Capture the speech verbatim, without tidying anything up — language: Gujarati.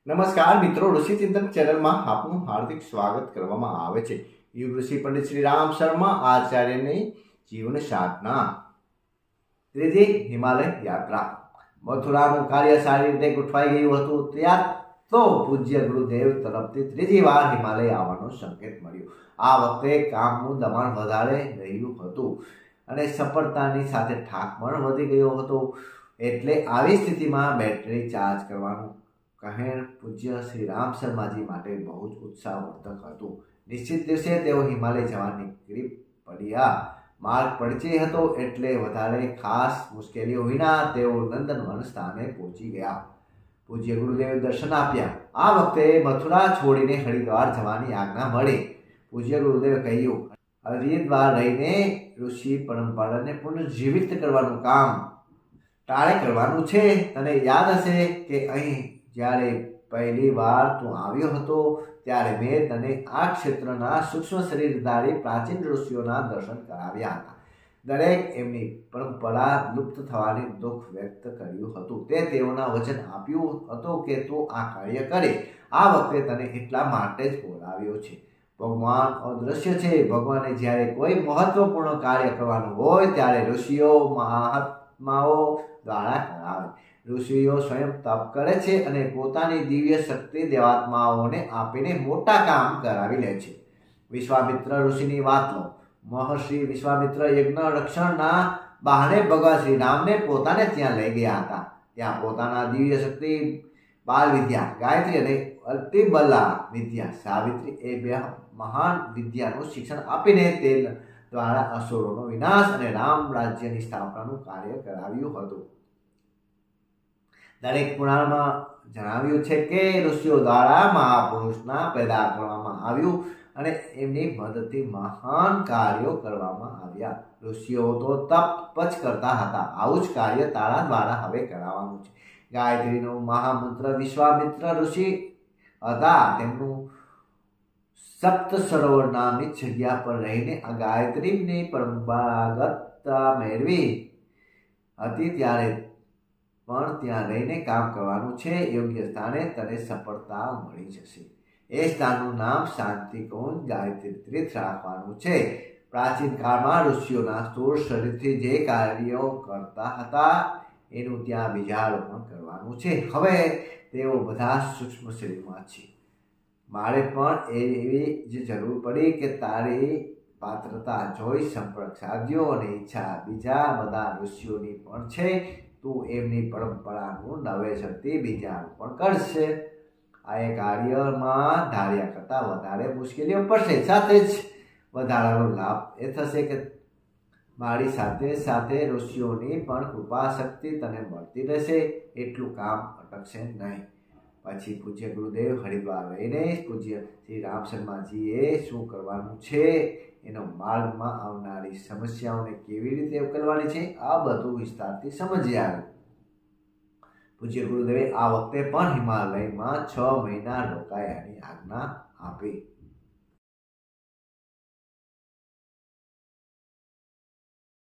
નમસ્કાર મિત્રો, ઋષિ ચિંતન ચેનલમાં આપનું હાર્દિક સ્વાગત કરવામાં આવે છે। યુગ ઋષિ પંડિત શ્રી રામ શર્મા આચાર્યની જીવન સાધના। ત્રીજી હિમાલય યાત્રા। મથુરાનું કાર્ય સારી રીતે ગોઠવાઈ ગયું હતું ત્યાં તો પૂજ્ય ગુરુદેવ તરફથી ત્રીજી વાર હિમાલય આવવાનો સંકેત મળ્યો। આ વખતે કામનું દબાણ વધારે રહ્યું હતું અને સફળતાની સાથે થાક પણ વધી ગયો હતો। એટલે આવી સ્થિતિમાં બેટરી ચાર્જ કરવાનું કહેણ પૂજ્ય શ્રી રામ શર્માજી માટે બહુ જ ઉત્સાહવર્ધક હતું। નિશ્ચિત દિવસે તેઓ હિમાલય જવા નીકળી પડ્યા। માર્ગ પડચી હતો એટલે વધારે ખાસ મુશ્કેલીઓ વિના તેઓ નંદનવન સ્થાને પહોંચી ગયા। પૂજ્ય ગુરુદેવે દર્શન આપ્યા। આ વખતે મથુરા છોડીને હરિદ્વાર જવાની આજ્ઞા મળી। પૂજ્ય ગુરુદેવે કહ્યું, હરિદ્વાર રહીને ઋષિ પરંપરાને પુનર્જીવિત કરવાનું કામ તારે કરવાનું છે। તને યાદ હશે કે અહીં જ્યારે પહેલી વાર તું આવ્યો હતો ત્યારે મેં તને આ ક્ષેત્રના સૂક્ષ્મ શરીરધારી પ્રાચીન ઋષિઓના દર્શન કરાવ્યા હતા। દરેક એમની પરંપરા લુપ્ત થવાની દુઃખ વ્યક્ત કર્યું હતું। તે તેઓના વચન આપ્યું હતું કે તું આ કાર્ય કરે। આ વખતે તને એટલા માટે જ બોલાવ્યો છે। ભગવાન અદૃશ્ય છે। ભગવાને જ્યારે કોઈ મહત્વપૂર્ણ કાર્ય કરવાનું હોય ત્યારે ઋષિઓ મહાત્માઓ દ્વારા કરાવે। ઋષિઓ સ્વયં તપ કરે છે અને પોતાની દિવ્ય શક્તિ દેવાત્માઓને આપીને મોટા કામ કરાવી લે છે। વિશ્વામિત્ર ઋષિની વાત લો। મહર્ષિ વિશ્વામિત્ર યજ્ઞ રક્ષણના બહાને ભગવાન શ્રી રામને પોતાને ત્યાં લઈ ગયા હતા। ત્યાં પોતાના દિવ્ય શક્તિ બાલ વિદ્યા ગાયત્રી અને અતિબલા વિદ્યા સાવિત્રી એ બે મહાન વિદ્યાનું શિક્ષણ આપીને તે દ્વારા અસુરોનો વિનાશ અને રામ રાજ્યની સ્થાપનાનું કાર્ય કરાવ્યું હતું। દરેક પુરાણમાં જણાવ્યું છે કે ઋષિઓ દ્વારા મહાપુરુષના પેદા કરવામાં આવ્યું અને એમની મદદથી મહાન કાર્યો કરવામાં આવ્યા। ઋષિઓ તો તપ જ કરતા હતા। આવું જ કાર્ય તારા દ્વારા હવે કરાવવાનું છે। ગાયત્રીનો મહામંત્ર વિશ્વામિત્ર ઋષિ હતા। તેમનું સપ્ત સરોવર નામની જગ્યા પર રહીને આ ગાયત્રીની પરંપરાગતતા મેળવી હતી ત્યારે પણ ત્યાં રહીને કામ કરવાનું છે। યોગ્ય સ્થાને તને સફળતા મળી જશે। એ સ્થાનનું નામ શાંતિકુંજ ગાયત્રી તીર્થ રાખવાનું છે। પ્રાચીન કાળમાં ઋષિઓના સ્થૂળ શરીરથી જે કાર્યો કરતા હતા એનું ત્યાં બીજારોપણ કરવાનું છે। હવે તેઓ બધા સૂક્ષ્મ શરીરમાં છે। મારે પણ એવી જ જરૂર પડી કે તારી પાત્રતા જોઈ સંપર્ક સાધ્યો અને ઈચ્છા બીજા બધા ઋષિઓની પણ છે। તું એમની પરંપરાનું નવેસરથી બીજારોપણ કરશે। આ એ કાર્યમાં ધાર્યા કરતાં વધારે મુશ્કેલીઓ પડશે। સાથે જ વધારાનો લાભ એ થશે કે મારી સાથે સાથે ઋષિઓની પણ કૃપા શક્તિ તને મળતી રહેશે। એટલું કામ અટકશે નહીં। પછી પૂજ્ય ગુરુદેવ હરિદ્વાર રહીને પૂજ્ય શ્રી રામ શર્માજીએ શું કરવાનું છે, એનો માર્ગમાં આવનારી સમસ્યાઓને કેવી રીતે ઉકેલવાની છે, આ બધું વિસ્તારથી સમજ્યા। પૂજ્ય ગુરુદેવે આ વખતે પણ હિમાલયમાં છ મહિના રોકાયાની આજ્ઞા આપી।